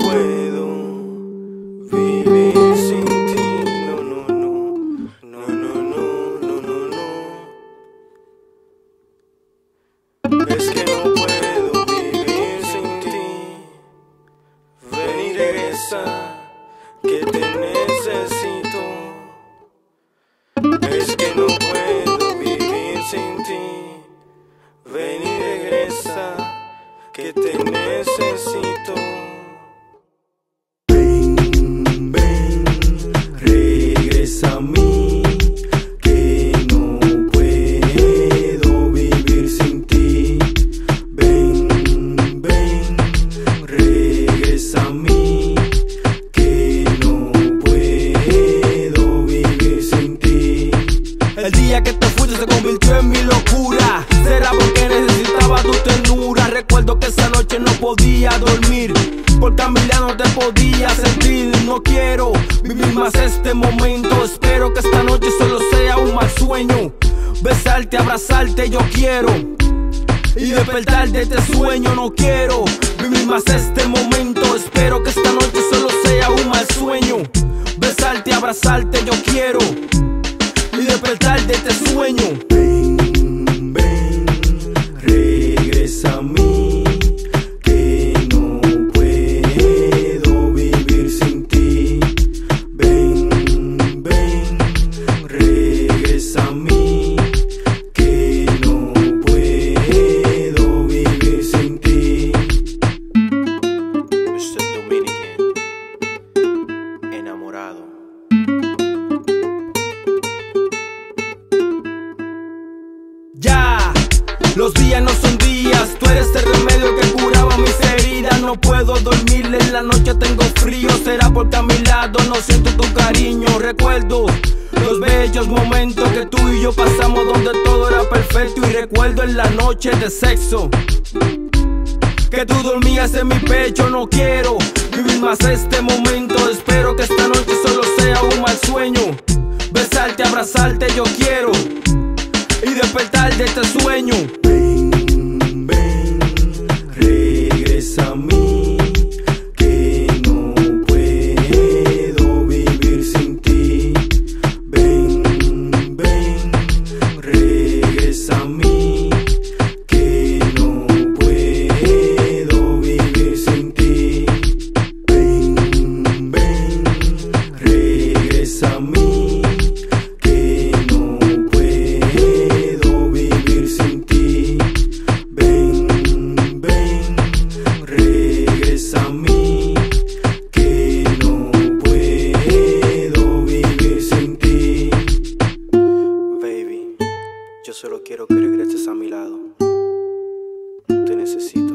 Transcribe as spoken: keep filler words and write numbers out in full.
puedo vivir sin ti. No, no, no, no, no, no, no, no, no. Es que no puedo vivir sin ti. Ven y regresa, que te necesito. Es que no puedo vivir sin ti. Ven y regresa, que te necesito. Ven, ven, regresa a mí, que no puedo vivir sin ti. Ven, ven, regresa a mí, que no puedo vivir sin ti. El día que te fuiste se convirtió en mi locura. Será porque necesitaba tu ternura. Recuerdo que esa noche no podía dormir, porque a mi lado no te podía sentir. No quiero vivir más este momento. Espero que esta noche solo sea un mal sueño. Besarte, abrazarte yo quiero, y despertar de este sueño. No quiero vivir más este momento. Espero que esta noche solo sea un mal sueño. Besarte, abrazarte yo quiero, y despertar de este sueño. Ven, ven, regresa a mí, que no puedo vivir sin ti. Ven, ven, regresa a mí, que no puedo vivir sin ti. mister Dominican, enamorado. Ya, los días no son días. Tú eres el remedio que curaba mis heridas. No puedo dormir, en la noche tengo frío. Será porque a mi lado no siento tu cariño. Recuerdo los bellos momentos que tú y yo pasamos, donde todo era perfecto. Y recuerdo en la noche de sexo que tú dormías en mi pecho. No quiero vivir más este momento. Espero que esta noche solo sea un mal sueño. Besarte, abrazarte yo quiero, y despertar de este sueño. Ven, ven, regresa a mí, que no puedo vivir sin ti. Ven, ven, regresa a mí, que no puedo vivir sin ti. Ven, ven, regresa a mí, que no puedo vivir sin ti. Ven, ven, regresa a mí, que no puedo vivir sin ti. Baby, yo solo quiero que regreses a mi lado. Te necesito.